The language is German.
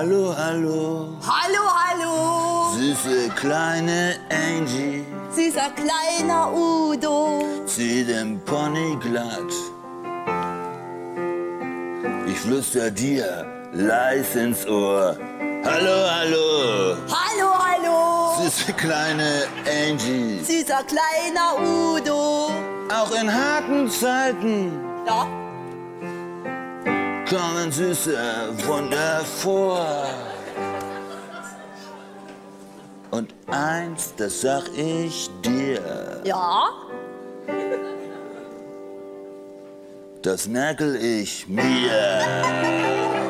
Hallo, hallo. Hallo, hallo. Süße kleine Angie. Süßer kleiner Udo. Zieh den Pony glatt. Ich flüster dir leis ins Ohr. Hallo, hallo. Hallo, hallo. Süße kleine Angie. Süßer kleiner Udo. Auch in harten Zeiten Ja. kommen süße Wunder vor. Und eins, das sag ich dir, Ja? das merkel ich mir.